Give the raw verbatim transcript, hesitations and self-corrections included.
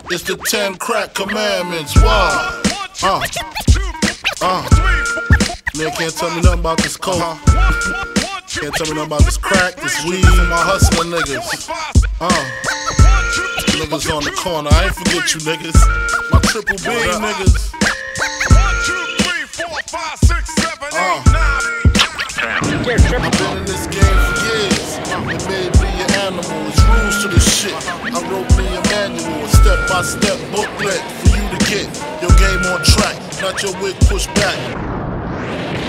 It's the ten crack commandments. Why? Uh, uh. Man can't tell me nothing about this coke. Can't tell me nothing about this crack, this weed, and my hustling niggas. Uh. Niggas on the corner, I ain't forget you niggas. My triple B niggas. Uh. I've been in this game for years. It made me an animal. It's rules to this shit. I wrote me a manual, a step-by-step booklet for you to get your game on track, not your wig pushed back.